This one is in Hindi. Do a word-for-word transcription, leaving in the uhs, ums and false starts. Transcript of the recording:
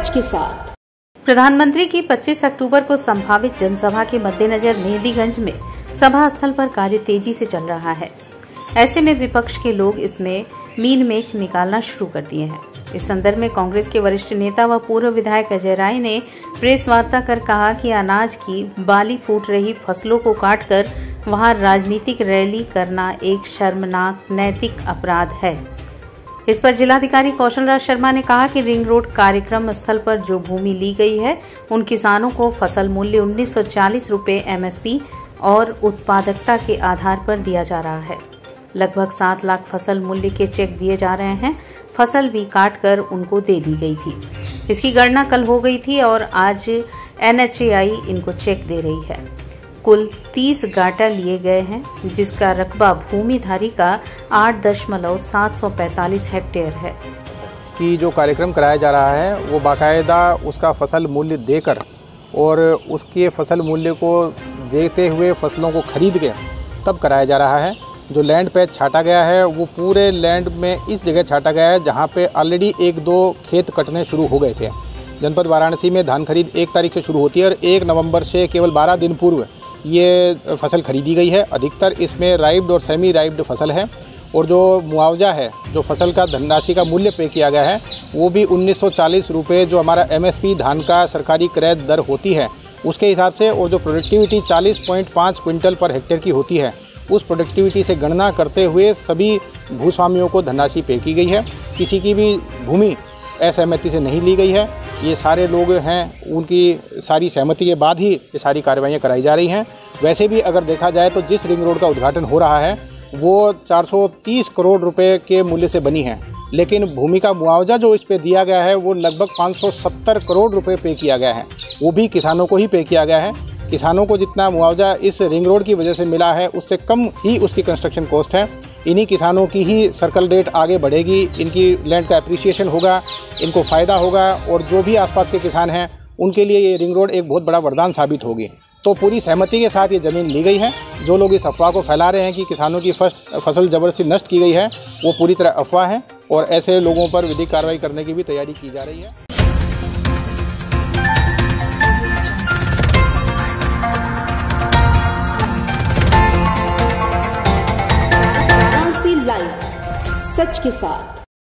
सच के साथ। प्रधानमंत्री की पच्चीस अक्टूबर को संभावित जनसभा के मद्देनजर मेहंदीगंज में सभा स्थल पर कार्य तेजी से चल रहा है। ऐसे में विपक्ष के लोग इसमें मीन मेख निकालना शुरू कर दिए हैं। इस संदर्भ में कांग्रेस के वरिष्ठ नेता व पूर्व विधायक अजय राय ने प्रेस वार्ता कर कहा कि अनाज की बाली फूट रही फसलों को काटकर वहां राजनीतिक रैली करना एक शर्मनाक नैतिक अपराध है। इस पर जिलाधिकारी कौशल राज शर्मा ने कहा कि रिंग रोड कार्यक्रम स्थल पर जो भूमि ली गई है उन किसानों को फसल मूल्य उन्नीस सौ चालीस रूपये एमएसपी और उत्पादकता के आधार पर दिया जा रहा है। लगभग सात लाख फसल मूल्य के चेक दिए जा रहे हैं। फसल भी काट कर उनको दे दी गई थी। इसकी गणना कल हो गई थी और आज एनएचएआई इनको चेक दे रही है। कुल तीस गाटा लिए गए हैं, जिसका रकबा भूमिधारी का आठ दशमलव सात सौ पैंतालीस हेक्टेयर है। कि जो कार्यक्रम कराया जा रहा है वो बाकायदा उसका फसल मूल्य देकर और उसके फसल मूल्य को देते हुए फसलों को खरीद के तब कराया जा रहा है। जो लैंड पैच छाटा गया है वो पूरे लैंड में इस जगह छाटा गया है जहाँ पे ऑलरेडी एक दो खेत कटने शुरू हो गए थे। जनपद वाराणसी में धान खरीद एक तारीख से शुरू होती है और एक नवंबर से केवल बारह दिन पूर्व ये फसल खरीदी गई है। अधिकतर इसमें राइब्ड और सेमी राइब्ड फसल है और जो मुआवजा है, जो फसल का धनराशि का मूल्य पे किया गया है वो भी उन्नीस सौ चालीस रुपये जो हमारा एमएसपी धान का सरकारी क्रय दर होती है उसके हिसाब से, और जो प्रोडक्टिविटी चालीस पॉइंट पाँच क्विंटल पर हेक्टेयर की होती है उस प्रोडक्टिविटी से गणना करते हुए सभी भूस्वामियों को धनराशि पे की गई है। किसी की भी भूमि असहमति से नहीं ली गई है। ये सारे लोग हैं, उनकी सारी सहमति के बाद ही ये सारी कार्रवाइयाँ कराई जा रही हैं। वैसे भी अगर देखा जाए तो जिस रिंग रोड का उद्घाटन हो रहा है वो चार सौ तीस करोड़ रुपए के मूल्य से बनी है, लेकिन भूमि का मुआवजा जो इस पे दिया गया है वो लगभग पाँच सौ सत्तर करोड़ रुपए पे किया गया है। वो भी किसानों को ही पे किया गया है। किसानों को जितना मुआवजा इस रिंग रोड की वजह से मिला है उससे कम ही उसकी कंस्ट्रक्शन कॉस्ट है। इन्हीं किसानों की ही सर्कल रेट आगे बढ़ेगी, इनकी लैंड का एप्रिसिएशन होगा, इनको फ़ायदा होगा और जो भी आसपास के किसान हैं उनके लिए ये रिंग रोड एक बहुत बड़ा वरदान साबित होगी। तो पूरी सहमति के साथ ये ज़मीन ली गई है। जो लोग इस अफवाह को फैला रहे हैं कि किसानों की फर्स्ट फसल ज़बरदस्ती नष्ट की गई है वो पूरी तरह अफवाह है और ऐसे लोगों पर विधिक कार्रवाई करने की भी तैयारी की जा रही है। लाइव सच के साथ।